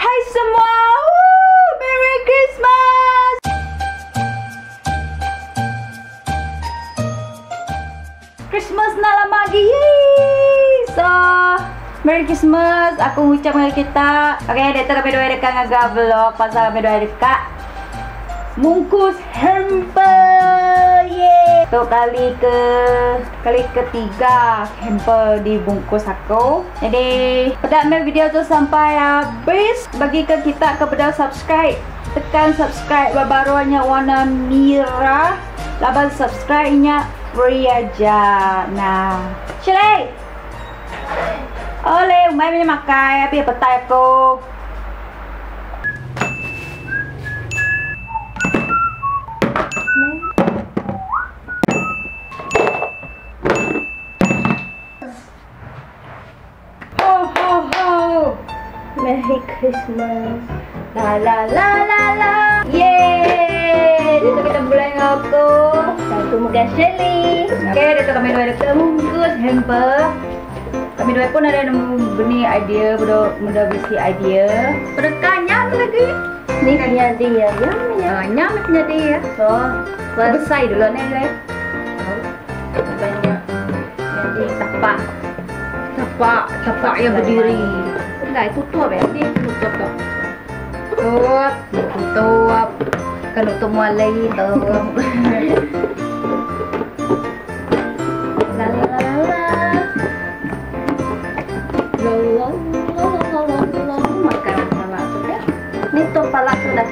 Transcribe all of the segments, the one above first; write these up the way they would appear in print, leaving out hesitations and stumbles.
Hai semua, Merry Christmas. Christmas nak lama lagi. So, Merry Christmas. Aku ucap dengan kita. Okay, kita kami dua dekat ngaga vlog pasal kami dua dekat mungkus hamper. Yeay. So kali ketiga hamper dibungkus aku. Jadi pada ambil video tu sampai habis. Bagikan kita kepada subscribe. Tekan subscribe barunya warna merah. Laban subscribe-nya free aja. Nah, Shelly. Oleh, umay punya makai. Tapi petai aku. Merry Christmas. La la la la la. Yeay. Itu kita mulai ngaku. Aku makan Shelly. Okay, itu kami dua ada bungkus hamper. Kami dua pun ada nemu benih idea, mudah bisi idea. Berdekatnya lagi. Ni punya dia. Nyam punya dia. So, selesai dulu nih guys. Banyak. Jadi tapak yang berdiri. Enggak, tutup ya, dia tutup tu. Tutup. Kan tutup mulai tu. La la la la. Makan sama tu ya. Ni tu pala tu dah.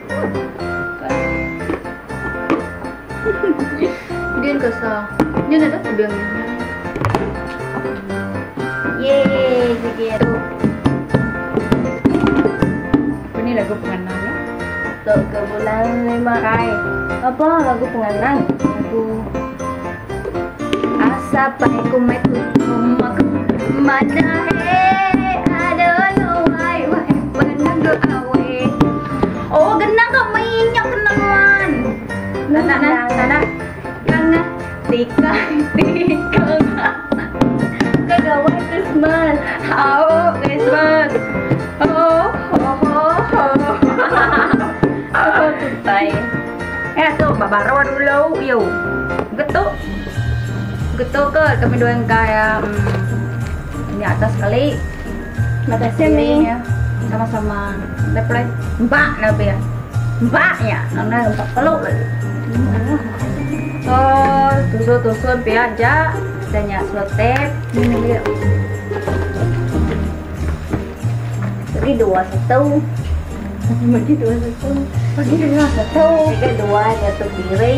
Dia kesal. Dia ada pedang. Yeay, begitu. Ini lagu penganannya. Untuk ke bulan 5 apa lagu penganang? Lagu Asa paiku meku maku mana he ada wai penanggo awe. Oh, genang kau minyak kenangan. Nana kanga tika kagawai Christmas. Oh, Christmas. Oh. Oh, tutai. Tu babaro dulu, yo. Getuk ke kami dua yang kaya ini atas kali. Makasih Mi. Sama-sama. Leplay. Mbak nabi ya. Mbaknya, nana empat peluk lagi. So, tusun pihak aja. Adanya slotep. Ini dia. Bagi 21. Bagi 21. Bagi 21. Tiga 2 jatuh diri.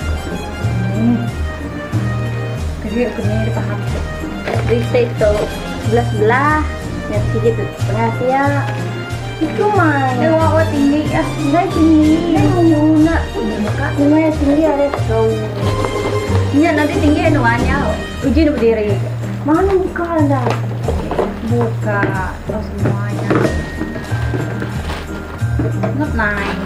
Jadi aku ni dipaham. Reset tu 11 yang sikit tu tengah sia. Itu mah. Dia awak tinggi ya. Enggak tinggi. Yang nak buka. Yang tinggi ada kau. Iya nanti tinggi anuannya. Uji berdiri. Mana buka anda? Buka oh semuanya. Not nice.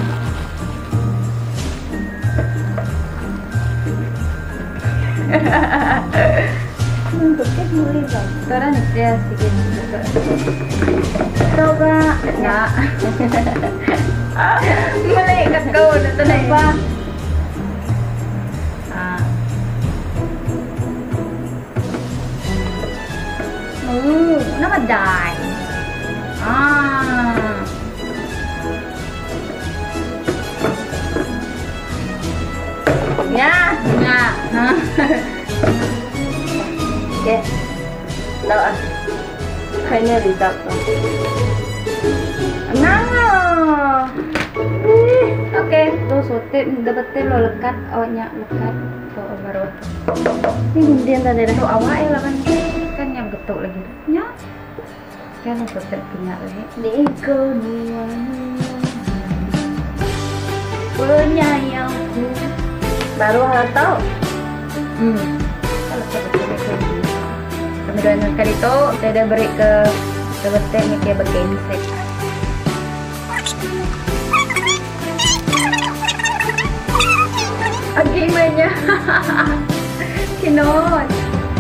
Bentuknya boleh tak? Sekarang dia sedikit buka. Coba. Nak. Malaikat kau dah tenang apa? Nó mà dài nha Oke. Đâu à? Kayaknya result. Nah. Oke, tuh sotip dapetin lo lekat awalnya lekat tuh baru. Ini gundian tadi dah. Tuh awal lah kan yang getuk lagi. Ya. Kan sotip punya lagi. Di Penyayangku baru hal tahu. Kalau kami doakan kali itu saya dah beri ke betul ni kayak bagian set. Gimana? Kinot.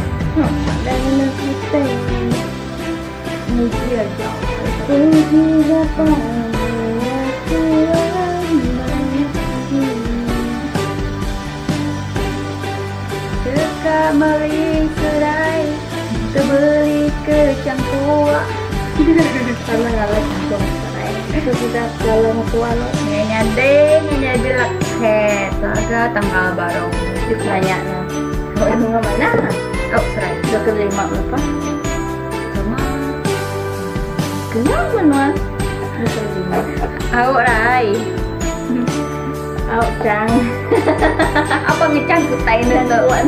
Dan kita Ini dia jauh. tinggi Teka mering sedai kebeli ke cangkua. Sama ngalah cangkua serai. Itu sudah kalau tua lo. Nyade bilang he saga tanggal baru. Ditanya ya. Mau nggak mana? Oh serai. Udah kelima berapa? Sama. Kenapa manual? Udah kelima. Au rai. Au cang. Apa ngecang kutain dan lawan.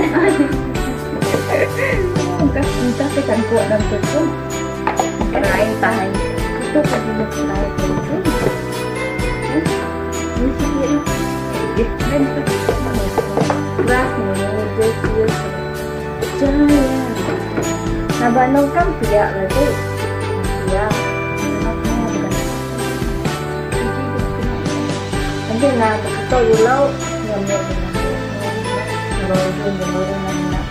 Entah ke cangkua dan tutup. Rai tahan. Itu kan di serai tutup. Ini sih Dan beras nih, jaya. Nah Bandung kan pihak lagi, pihak. Nanti nah begitu dulu ngambil dengan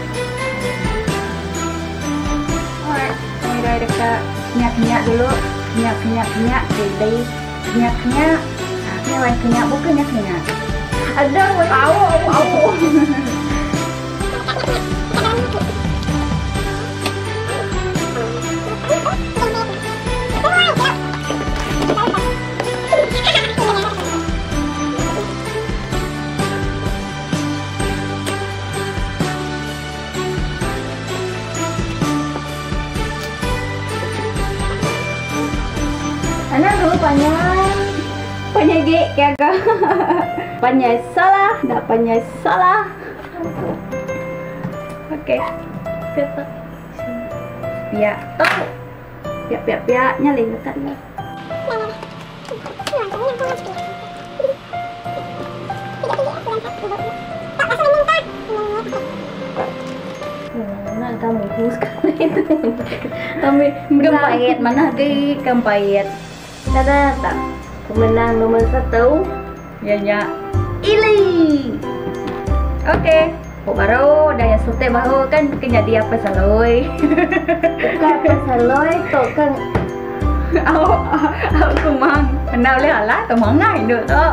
alright, mulai dekat minyak dulu, minyak, jadi minyaknya, ini lain minyak bukan minyak. ada mau tahu. Anak dulu Panyagi kagak. Panyai salah, enggak panyai salah. Oke. Petak. Ya, tahu. Piak nyalin dekat ni. Nak kamu sekali itu. Kami gempayet mana di gempayet. Ada tak? Pemenang nomor 1 Ya. Ili. Oke. Kok baru dah yang sute baru kan kena dia apa saloi. bukan pasaloi tu kan Aku mang kenal le ala tu mang ngai được đó.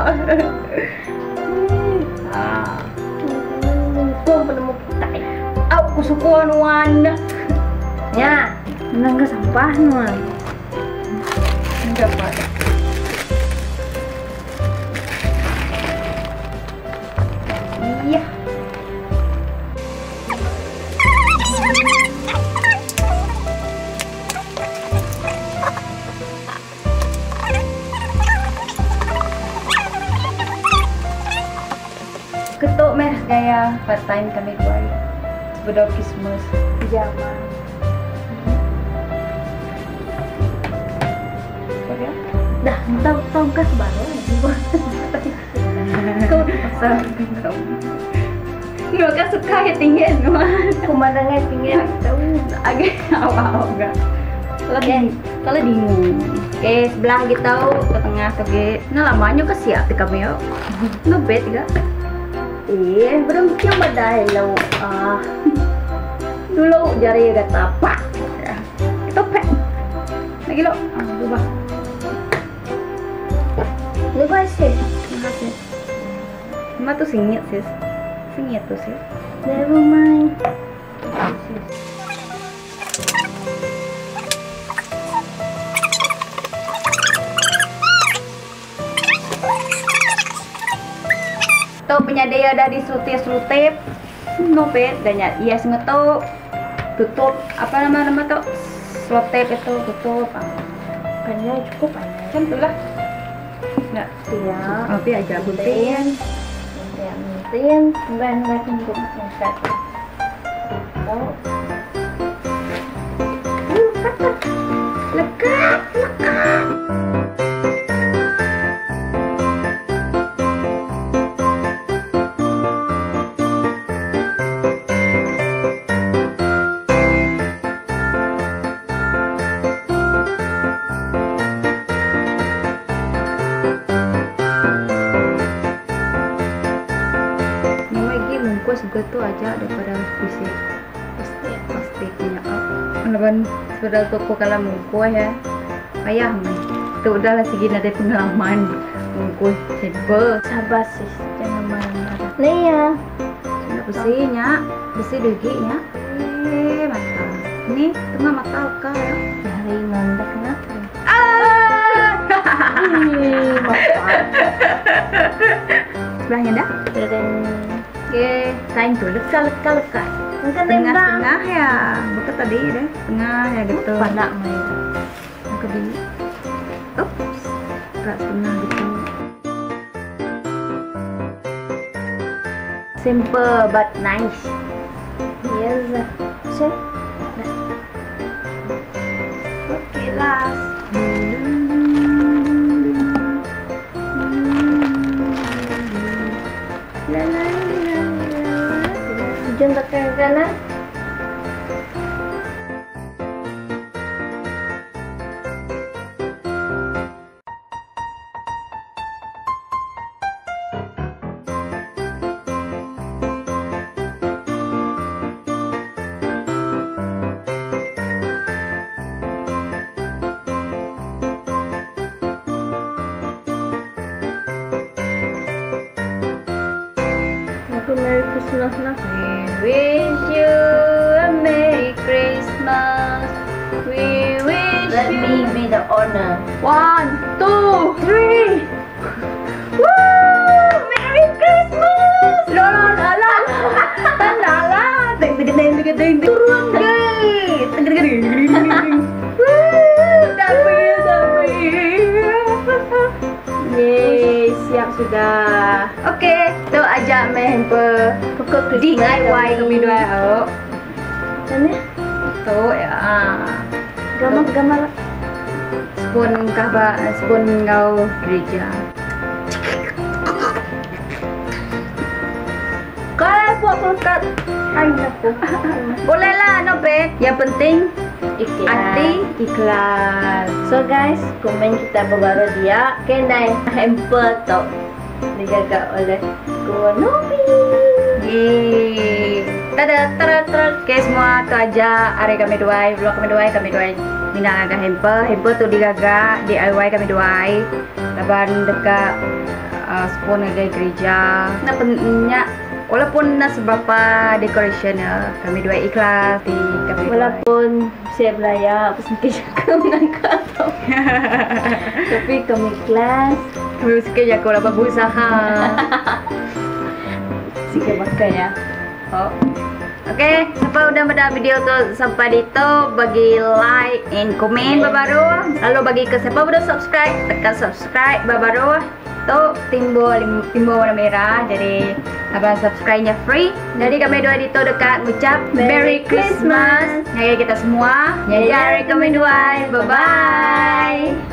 kau penemu tak Aku suka nuan. ya menang ke sampah nuan Enggak apa. Iya. Ketuk merah gaya part time kami buat sebelum Christmas pijama. dah tahu kan baru Kau pasal kau. Lu kan suka ya tinggi nuan. pemandangan tinggi tahu Agak awal enggak. Kalau bingung. Oke, sebelah kita ke tengah ke. Nah lamanya ke siap di kami yo. Ngebet juga. belum coba dah lo Dulu jari agak tapak. Itu pek. Lagi lo. Ubah. ni pasti Makasih. Cuma tuh singit sis. Singit tuh sis. never mind Tuh penyadia ada di selutip nopet dan iya sengetu tutup apa nama tuh selotip itu tutup kayaknya cukup kan itulah nggak ya tapi aja buntin Mungkin bahan untuk masak. lekat. Juga tuh aja daripada bisik pasti punya apa kan sebenarnya toko kalau mau kue ya ayah Tu udahlah segini ada pengalaman bungkus hamper. Sabar sis, jangan marah-marah. Nih ya. Sudah bersihnya, bersih deginya. Mantap. Ini tengah mata kau ya. Hari nondak kenapa? Mantap. Sebelahnya dah. Oke, kain tu leka. Tengah-tengah ya. Bukan tadi deh. Tengah ya gitu. Panak main. Aku di. Oops. Kat tengah gitu. Simple but nice. Yes. So, okay, last. Ujung tekan kanan. Merry Christmas lah. We wish you a Merry Christmas. We wish Let you. me be the owner. 1, 2, 3. Woo! Merry Christmas! La. Tandala. Ding. Turun guys. Woo! Tapi. Yeay, siap sudah. Oke, tu ajak main hamper. Pokok DIY kami dua. Oh, Mana? tu ya. Gambar. Spoon kau gereja. Kalau buat pekat, hai aku. Boleh lah, no bad. Yang penting Ikhlas. hati ikhlas. So guys, komen kita baru dia kenai hamper tau dijaga oleh Nobi. Yeay. Tada. Okay semua tu aja hari kami dua, vlog kami dua. Mina agak hamper tu digaga DIY kami dua. Laban dekat spoon agak gereja. Nak pennya walaupun nak seberapa decoration ya, kami dua ikhlas di kami dua. Walaupun saya belaya apa sedikit juga mengangkat tapi kami ikhlas. Kami sikit je aku dapat berusaha. Sikit makan ya. Oh. Okay, siapa udah mendapat video tu sampai dito, bagi like and komen baru. Lalu bagi ke siapa udah subscribe, tekan subscribe baru. Tu timbul warna merah, jadi abang subscribe-nya free. Jadi kami dua dito dekat ngucap Merry Christmas. Nyai kita semua. Nyai kami dua. Bye bye.